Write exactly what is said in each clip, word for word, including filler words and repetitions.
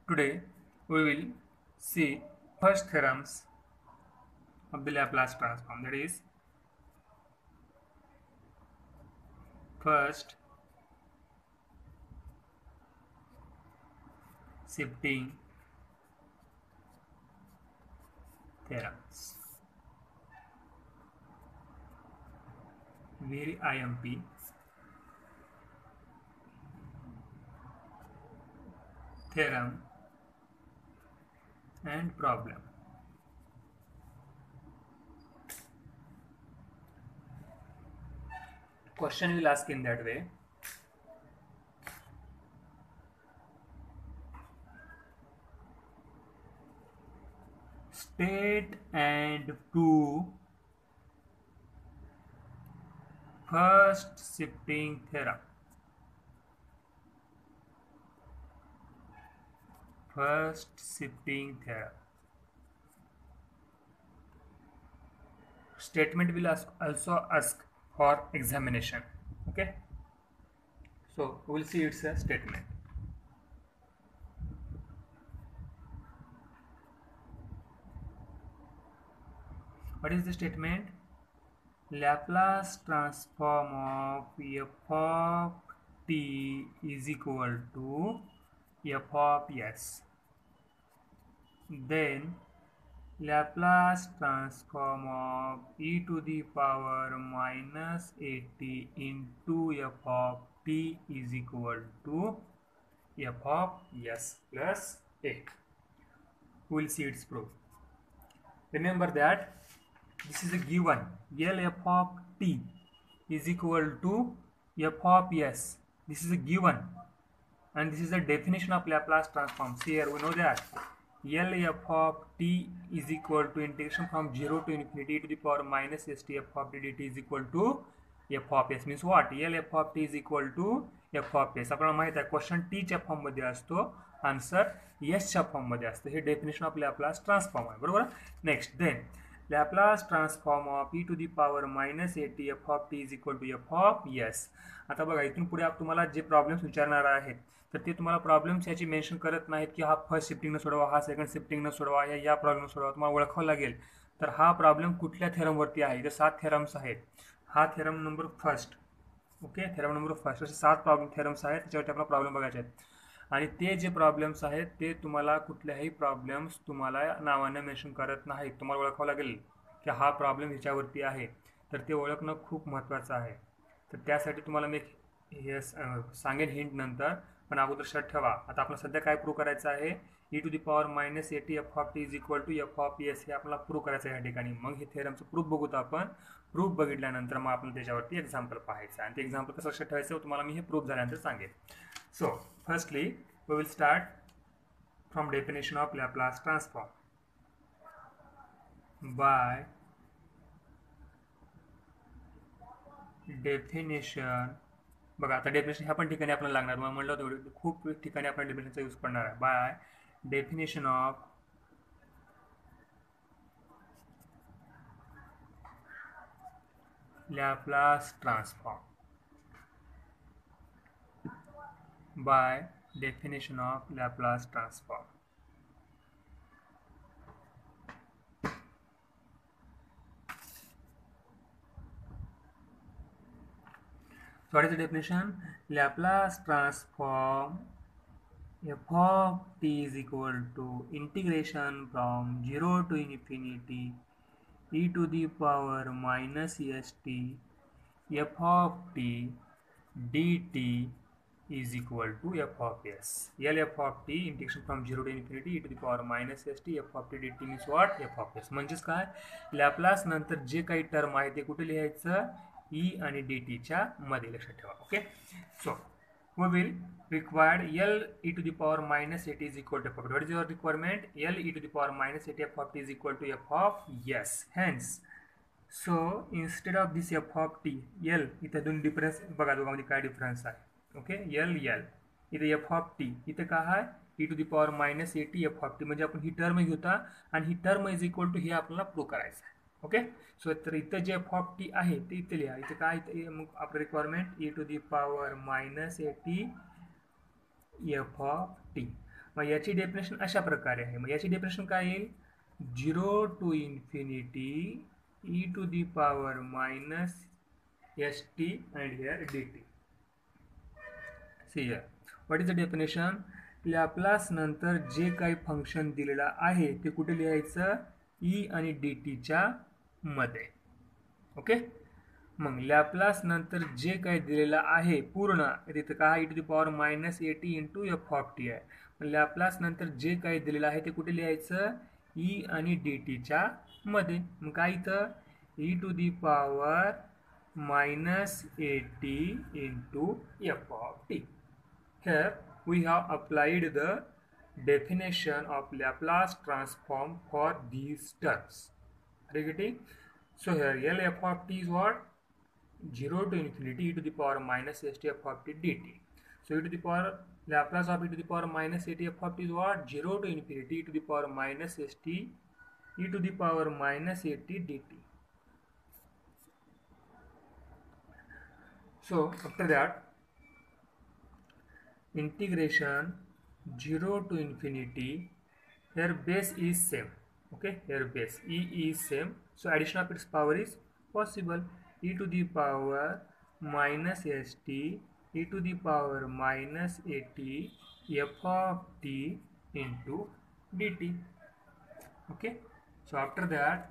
Today we will see first theorems of the Laplace transform, that is first shifting theorems. Very I M P theorem and problem. Question will ask in that way. State and prove first shifting theorem. First shifting theorem. Statement will ask, also ask for examination. Okay. So we will see it's a statement. What is the statement? Laplace transform of f of t is equal to f of s. Then Laplace transform of e to the power minus at into f of t is equal to f of s plus a. We will see its proof. Remember that this is a given. L f of t is equal to f of s. This is a given, and this is the definition of Laplace transform. See here, we know that L f of t is equal to integration from zero to infinity to the power minus st f of t dt is equal to f of s. Means what? L f of t is equal to f of s. आपल्याला माहित आहे question T च्या form मध्ये असतो, answer S च्या form मध्ये असतं. हे डेफिनेशन ऑफ लॅप्लास ट्रान्सफॉर्म आहे, बरोबर. Next then Laplace transform of e to the power minus at f of t is equal to f of s. आता बघा, इथून पुढे तुम्हाला जे प्रॉब्लेम्स विचारणार आहेत तर ते तुम्हाला प्रॉब्लेम्स याची मेन्शन करत नाहीत की हा फर्स्ट शिफ्टिंगनं सोडवा, हा सेकंड शिफ्टिंगनं सोडवा, या या प्रॉब्लेम सोडवा. तुम्हाला ओळखावं लागेल तर हा प्रॉब्लेम कुठल्या थेरमवरती आहे. इथे सात थेरम्स आहेत. हा theorem number first. Okay, theorem number first. असे सात प्रॉब्लेम थेरम्स आहेत, त्याच्यावरती आपला प्रॉब्लेम बघायचे आहेत. आणि ते जे प्रॉब्लेम्स आहेत ते तुम्हाला कुठल्याही प्रॉब्लेम्स तुम्हाला नावाने मेन्शन करत नाहीत. तुम्हाला ओळखावं लागेल की हा प्रॉब्लेम ह्याच्यावरती आहे, तर ते ओळखणं खूप महत्त्वाचं आहे. तर त्यासाठी तुम्हाला मी हे सांगेन हिंट नंतर, पण अगोदर लक्षात ठेवा. आता आपल्याला सध्या काय प्रूव्ह करायचं आहे? E to the power minus a t f of t is equal to f of s हे आपल्याला प्रूव्ह करायचं आहे या ठिकाणी. मग हे थेरमचं प्रूफ बघूत आपण. प्रूफ बघितल्यानंतर मग आपण त्याच्यावरती एक्झाम्पल पाहायचं, आणि ते एक्झाम्पल कसं लक्षात ठेवायचं तुम्हाला मी हे प्रूफ झाल्यानंतर सांगेन. So, firstly, we will start from definition of Laplace transform. By definition, बघा आता डेफिनेशन ह्या पण ठिकाणी आपल्याला लागणार. मग म्हणलं होतं खूप ठिकाणी आपण डेफिनेशनचा यूज करणार आहे. By definition of Laplace transform. By definition of Laplace transform. So what is the definition? Laplace transform f of t is equal to integration from zero to infinity e to the power minus st f of t dt is equal to f of s. L f of t integration from zero to infinity e to the power minus st f of t dt means what? F of s. म्हणजेच काय? Laplace नंतर जे काही term आहे ते कुठे लिहायचं? e आणि dt च्या मध्ये, लक्षात ठेवा. Okay, so we will required L e to the power minus at is equal to f of t. What is your requirement? L e to the power minus at f of t is equal to f of s. Hence, so instead of this f of t, L इथे दोन difference बघा, दोघांमध्ये काय difference आहे. Okay, L L इथे f of t इथे काय आहे? E to the power minus a t f of t. म्हणजे आपण ही टर्म घेता आणि ही टर्म इज इक्वल टू हे आपल्याला प्रूव्ह करायचं आहे. ओके, सो तर इथं जे एफ ऑफ टी आहे ते इथे लिहा. इथे काय मग आपलं requirement e to the power minus a t f of t. मग याची डेफिनेशन अशा प्रकारे आहे. मग याची डेफिनेशन काय येईल? Zero to infinity e to the power minus s t and here d t. See here what is the definition? Laplace नंतर जे काही फंक्शन दिलेलं आहे ते कुठे लिहायचं? ई आणि डी टीच्या मध्ये. ओके. मग लॅपलास नंतर जे काही दिलेलं आहे पूर्ण तिथं काय e to the power minus a t into f of t आहे. मग लॅपलास नंतर जे काही दिलेलं आहे ते कुठे लिहायचं? ई आणि डी टीच्या मध्ये. मग काय इथं? E to the power minus a t into f of t. Here we have applied the definition of Laplace transform for these terms. Are you getting? So here L f of t is what? zero to infinity e to the power minus s t f of t dt. So e to the power Laplace of e to the power minus a t f of t is what? zero to infinity e to the power minus s t e to the power minus a t dt. So after that, integration zero to infinity, here base is same. Okay, here base e is same, so addition of its power is possible. E to the power minus st e to the power minus at f of t into dt. Okay, so after that,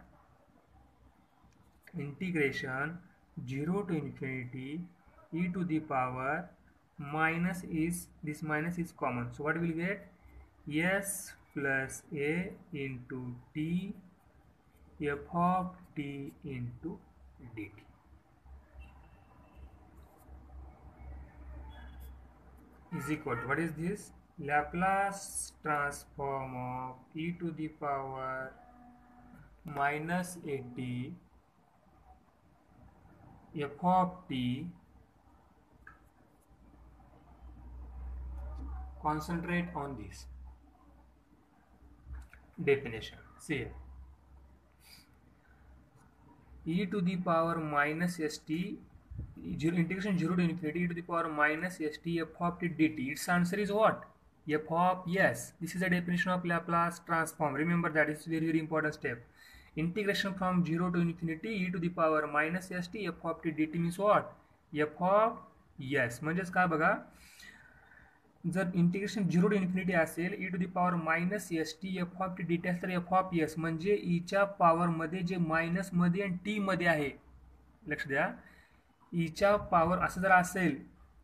integration zero to infinity e to the power minus is, this minus is common, so what will get? S plus a into t f of t into dt is equal to, what is this? Laplace transform of e to the power minus at f of t. Concentrate on this definition. See here. E to the power minus st, zero, integration zero to infinity e to the power minus st f of t dt. Its answer is what? F of s. This is a definition of Laplace transform. Remember that is very very important step. Integration from zero to infinity e to the power minus st f of t dt means what? F of s. म्हणजेच काय बघा, जर integration zero to infinity असेल e to the power minus s t f of t d t तर f of s म्हणजे ईच्या पॉवरमध्ये जे minus मध्ये आणि टी मध्ये आहे, लक्ष द्या, ईच्या पॉवर असं जर असेल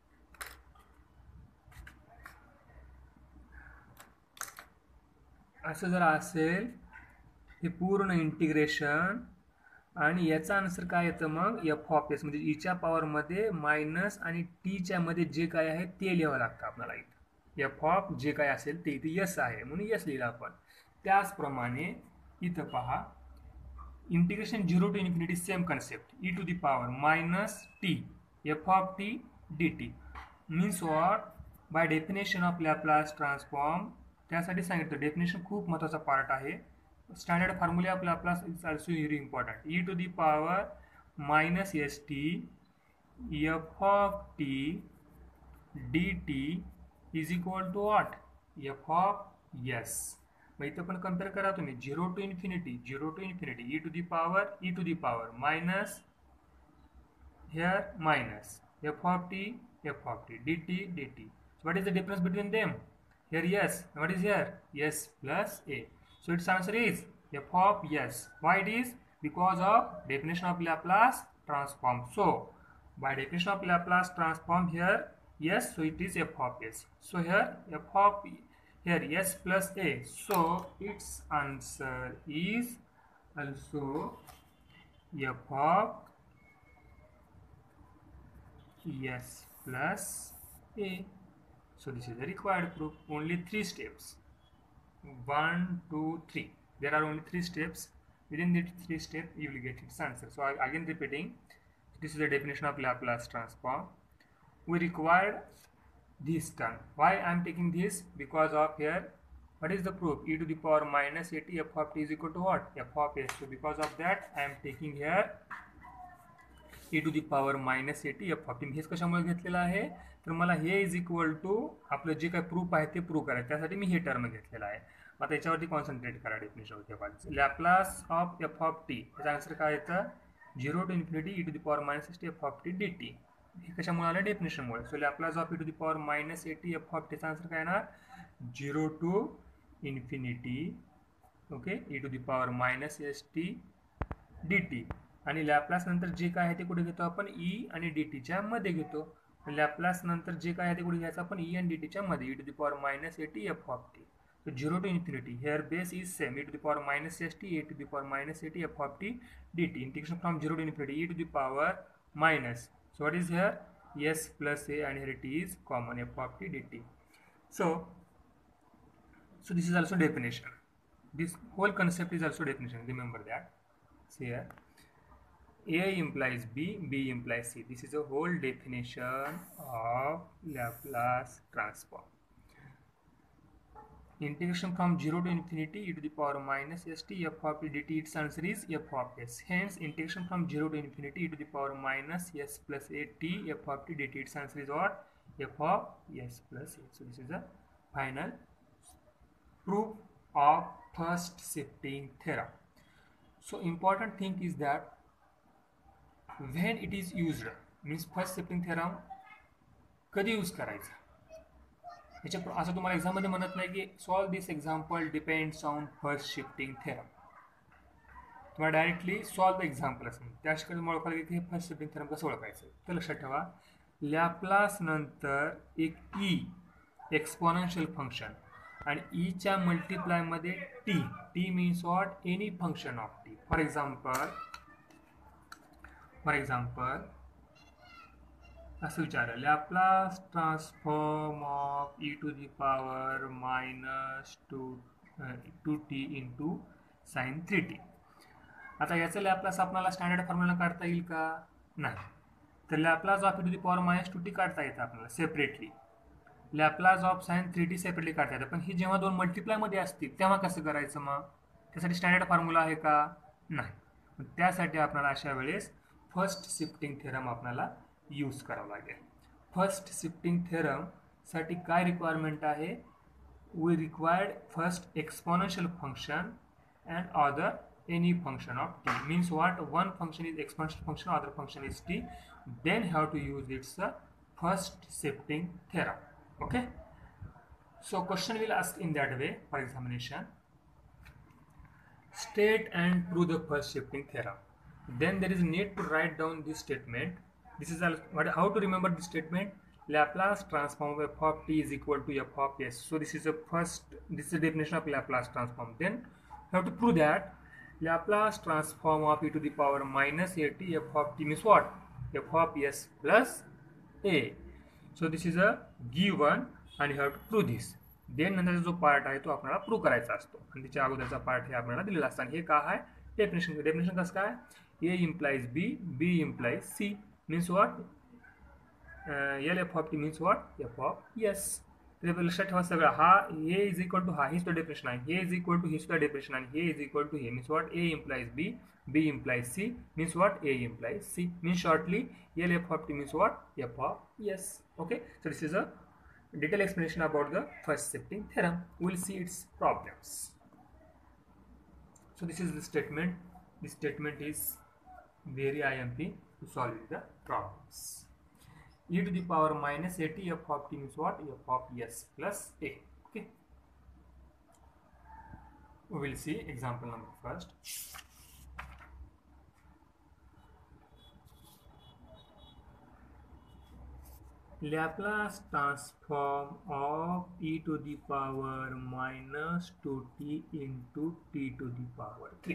असं जर असेल हे पूर्ण इंटिग्रेशन आणि याचा आन्सर काय येतं मग? एफ ऑफ एस म्हणजे ईच्या पॉवरमध्ये मायनस आणि टीच्या मध्ये जे काय आहे ते लिहावं लागतं आपल्याला. इथं एफ ऑफ जे काय असेल ते इथे यस आहे म्हणून यस लिहिलं आपण. त्याचप्रमाणे इथं पहा, integration zero to infinity same concept, e to the power minus t f of t d t means what? By definition of Laplace transform. त्यासाठी सांगितलं डेफिनेशन खूप महत्त्वाचा पार्ट आहे. स्टँडर्ड फॉर्म्युले of Laplace is also very important. E to the power minus s t f of t d t is equal to what? F of s. मग इथं पण compare करा तुम्ही, zero to infinity zero to infinity e to the power e to the power minus here minus f of t f of t d t d t. What is the difference between them? Here yes, what is here? S plus a. So its answer is f of s. Why it is? Because of definition of Laplace transform. So by definition of Laplace transform here, yes, so it is f of s. So here f of here s plus a. So its answer is also f of s plus a. So this is the required proof. Only three steps. One, two, three. There are only three steps. Within the three steps, you will get its answer. So I, again repeating, this is the definition of Laplace transform. We required this term. Why I am taking this? Because of here, what is the proof? E to the power minus at f of t is equal to what? F of s. So because of that, I am taking here e to the power minus a t f of t. हेच कशामुळे घेतलेलं आहे तर मला हे is equal to आपलं जे काय proof आहे ते प्रूव्ह करायचं, त्यासाठी मी हे टर्म घेतलेलं आहे. मग त्याच्यावरती कॉन्सन्ट्रेट करा definition. Laplace of f of t याचा आन्सर काय येतं zero to infinity e to the power minus a t f of t d t. हे कशामुळे आलं डेफिनेशनमुळे. So Laplace of e to the power minus a t f of टीचा answer काय येणार zero to infinity okay e to the power minus s t d t. आणि Laplace नंतर जे काय आहे ते कुठे घेतो आपण ई आणि डी टीच्या मध्ये घेतो. लॅपलास नंतर जे काय आहे ते कुठे घ्यायचं आपण ई आणि डी टीच्या मध्ये e to the power minus a t f of t. So zero to infinity here base is same e to the power minus st e to the power minus eighty f of t dt. Integration from zero to infinity e to the power minus. So what is here s plus a and here it is common f of t dt. So so this is also definition. This whole concept is also definition. Remember that. See here a implies b, b implies c. This is a whole definition of Laplace transform. Integration from zero to infinity e to the power minus st f of t dt, its answer is f of s. Hence integration from zero to infinity e to the power minus s plus a t f of t dt, its answer is what f of s plus a. So this is the final proof of first shifting theorem. So important thing is that when it is used means first shifting theorem कधी use करायचा याच्या असं तुम्हाला एक्झाममध्ये म्हणत नाही की solve this example depends on first shifting theorem. तुम्हाला डायरेक्टली सॉल्व द एक्झाम्पल असं त्याशिवाय तुम्हाला ओळखायला की हे फर्स्ट शिफ्टिंग थेरम कसं ओळखायचं. तर लक्षात ठेवा लॅपलास नंतर एक ई एक्सपोनेन्शियल फंक्शन आणि ईच्या मल्टिप्लायमध्ये t. T means what any function of t. For example for example असं विचारलं Laplace transform of e to the power minus two two t into sine three t. आता याचं लॅपलास आपल्याला स्टँडर्ड फॉर्म्युला काढता येईल का नाही. तर Laplace of e to the power minus two t काढता येतं आपल्याला separately. Laplace of sine three t separately काढता येतं. पण ही जेव्हा दोन मल्टिप्लायमध्ये असतील तेव्हा कसं करायचं मग त्यासाठी स्टँडर्ड फॉर्म्युला आहे का नाही. त्यासाठी आपल्याला अशा वेळेस फर्स्ट शिफ्टिंग थेरम आपल्याला यूज करावं लागेल. फर्स्ट शिफ्टिंग थेरम साठी काय रिक्वायरमेंट आहे we required first exponential function and other any function of t. Means what one function is exponential function other function is t. Then have to use its first shifting theorem. Okay so question will ask in that way for examination state and prove the first shifting theorem. Then there is need to write down this statement. This is what how to remember this statement. Laplace transform of f of t is equal to f of s. So this is the first this is the definition of Laplace transform. Then you have to prove that Laplace transform of e to the power minus at f of t means what f of s plus a. So this is a given and you have to prove this. Then नंतरचा जो part आहे तो आपल्याला prove करायचा असतो आणि त्याच्या अगोदरचा part हे आपल्याला दिलेला असतो. आणि हे काय आहे डेफिनेशन. डेफिनेशन कसं काय A implies B B implies C means what L f of t means what f of s. लक्षात ठेवा सगळं हा ए इज इक्वल टू हा ही सुद्धा डेफिनेशन आहे. हे इज इक्वल टू ही सुद्धा डेफिनेशन आणि हे इज इक्वल टू हे means what A implies B B implies C means what A implies C means shortly L f of t means what f of s. Okay so this is a detailed explanation about the first shifting theorem. We will see its problems. So this is the statement. This statement is very I M P to solve the problems. E to the power minus at f of t means what f of s plus a. Okay. We will see example number first. Laplace transform of e to the power minus two t into t to the power three.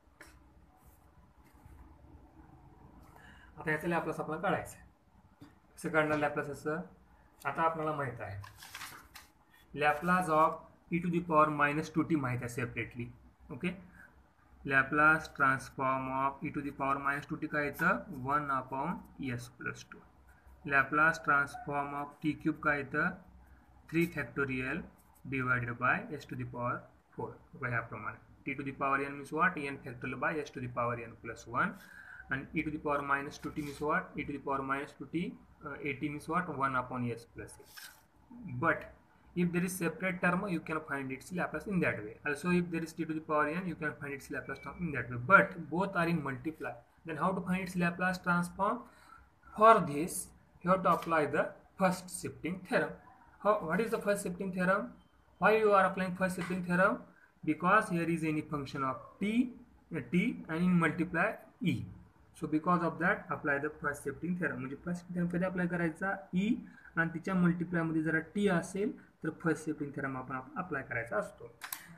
आता याचं Laplace आपल्याला काढायचं आहे. कसं काढणार Laplace असं आता आपल्याला माहित आहे. Laplace of e to the power minus two t माहित आहे separately. Okay Laplace transform of e to the power minus two t काय येतं one upon s plus two. Laplace transform of t cube काय येतं three factorial divided by s to the power four. ह्याप्रमाणे t to the power n means what n factorial by s to the power n plus one and e to the power minus two t means what? E to the power minus two t, uh, at means what? one upon s plus a. But if there is separate term, you can find its Laplace in that way. Also, if there is t to the power n, you can find its Laplace transform in that way. But both are in multiply. Then how to find its Laplace transform? For this, you have to apply the first shifting theorem. How, what is the first shifting theorem? Why you are applying first shifting theorem? Because here is any function of t, uh, t and in multiply e. So because of that, apply the first shifting theorem. म्हणजे first shifting theorem कधी apply करायचा? e आणि तिच्या multiply मध्ये जरा t असेल तर first shifting theorem आपण apply करायचा असतो.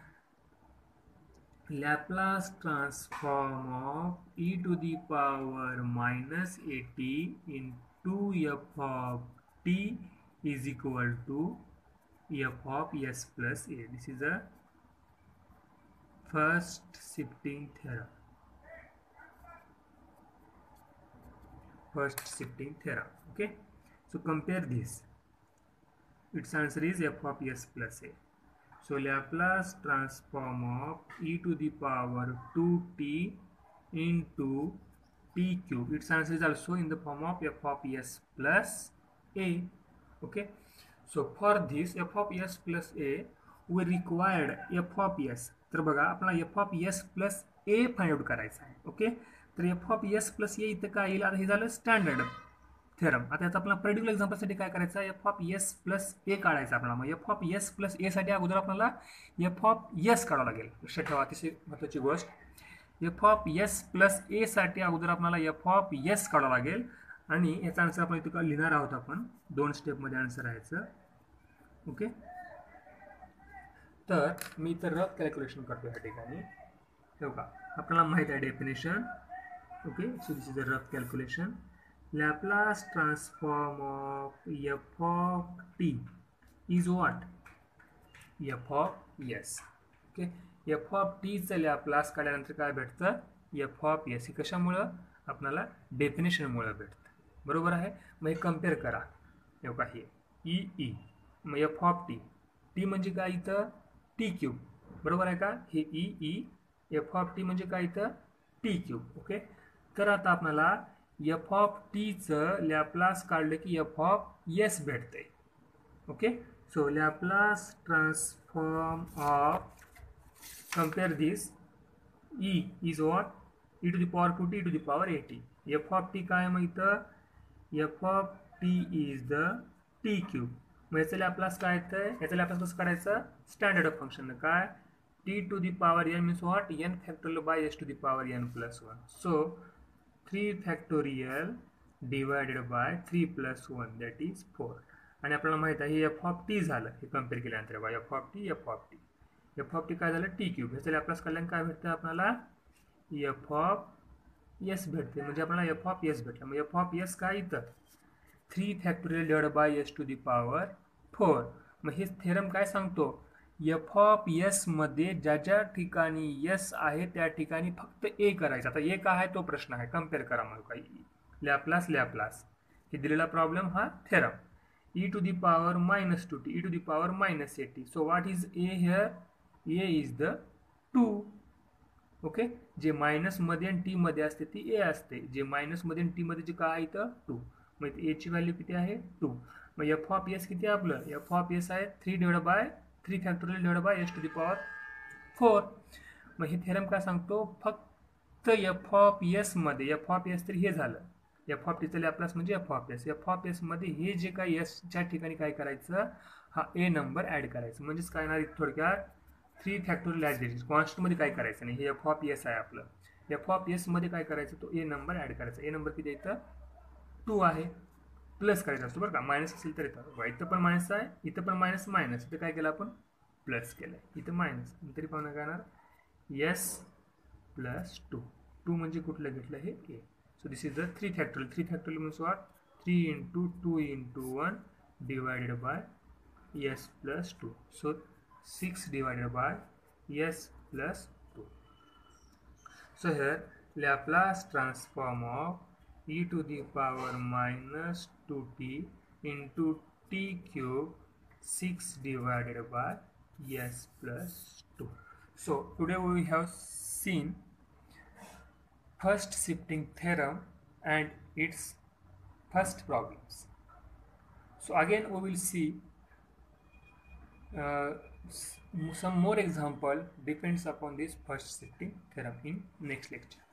Laplace transform of e to the power minus at into f of t is equal to f of s plus a. This is a first shifting theorem. First shifting theorem. Okay, so compare this. Its answer is f of s plus a. So Laplace transform of e to the power two t into t cube. Its answer is also in the form of f of s plus a. Okay, so for this f of s plus a, we required f of s. तर बघा आपला f of s plus a find out करायचा आहे. Okay, तर f of s plus a इथं काय येईल? आता हे झालं स्टँडर्ड थेरम. आता याचा आपला पर्टिक्युलर एक्झाम्पलसाठी काय करायचं? f of s plus a काढायचा आपल्याला. मग f of s plus a साठी अगोदर आपल्याला f of s काढावं लागेल. लक्षात ठेवा, अतिशय महत्त्वाची गोष्ट. f of s plus a साठी अगोदर आपल्याला f of s काढावं लागेल आणि याचा आन्सर आपण इथं लिहिणार आहोत. आपण दोन स्टेपमध्ये आन्सर यायचं. ओके, तर मी इथं रफ कॅल्क्युलेशन करतो या ठिकाणी. बघा आपल्याला माहित आहे definition. Okay, so this is a rough calculation. Laplace transform of f of t is what? F of s. Okay, f of t चं लॅप्लास काढल्यानंतर काय भेटतं? f of s. हे कशामुळं? आपल्याला डेफिनेशनमुळे भेटतं. बरोबर आहे. मग हे कम्पेअर करा. हे बघा हे ई ई, मग f of t, t म्हणजे काय इथं? t cube. बरोबर आहे का? हे ई ई, f of t म्हणजे काय इथं? t cube. ओके, तर आता आपल्याला f of t चं लॅप्लास काढलं की f of s भेटते. Okay, so Laplace transform of, compare this, e is what? e to the power two t to the power at. f of t काय? मग इथं f of t is the t cube. मग याचं Laplace काय येतं? याचं Laplace कसं काढायचं? Standard function काय? t to the power n means what? n factorial by s to the power n plus one. So three factorial divided by three plus one, that is four. आणि आपल्याला माहित आहे हे F of T झालं. हे compare केल्यानंतर बघा f of t, f of t, f of t काय झालं? T cube. ह्याचं लॅप्लास काढल्यानं काय भेटतं आपल्याला? एफ ऑफ एस भेटते. म्हणजे आपल्याला एफ ऑफ एस भेटलं. मग एफ ऑफ एस काय इथं? Three factorial divided by s to the power four. मग हे थेरम काय सांगतो? एफ ऑफ एस मध्ये ज्या ज्या ठिकाणी एस आहे त्या ठिकाणी फक्त ए करायचं. आता ए काय आहे तो प्रश्न आहे. कम्पेअर करा मग काही लॅप्लास लॅप्लास. हे दिलेला प्रॉब्लेम हा theorem. E to the power minus two t, e to the power minus a t. So what is a here? A is the two. Okay, जे मायनस मध्ये आणि टी मध्ये असते ती ए असते. जे मायनस मध्ये आणि टी मध्ये जे काय आहे इथं? टू. मग ए ची व्हॅल्यू किती आहे? टू. मग एफ ऑफ एस किती आहे आपलं? एफ ऑफ एस आहे three divide by three factorial divide by s to the power four. मग हे थेरम काय सांगतो? फक्त एफ ऑफ एस मध्ये, एफ ऑफ एस तर हे झालं, एफ ऑफ टीचं लॅप्लास म्हणजे f of s. F of s मध्ये हे जे काही एसच्या ठिकाणी काय करायचं? हा ए नंबर ऍड करायचं. म्हणजेच काय येणार थोडक्यात? Three factorial as it is. कॉन्स्टंटमध्ये काय करायचं नाही. हे एफ ऑफ एस आहे आपलं. एफ ऑफ एस मध्ये काय करायचं? तो ए नंबर ऍड करायचा. ए नंबर किती इथं? टू आहे. प्लस करायचं असतो बरं का. मायनस असेल तर येतं. इथं पण मायनस आहे, इथं पण मायनस मायनस. इथं काय केलं आपण? प्लस केलं. इथं मायनस. तरी पाहणं काय येणार? S plus to. टू म्हणजे कुठलं घेतलं? हे a. So this is the three factorial. Three factorial means what? Three into two into one divided by s plus two. So six divided by s plus two. So here Laplace transform of e to the power minus two t into t cube six divided by s plus two. So today we have seen first shifting theorem and its first problems. So again we will see uh, some more example depends upon this first shifting theorem in next lecture.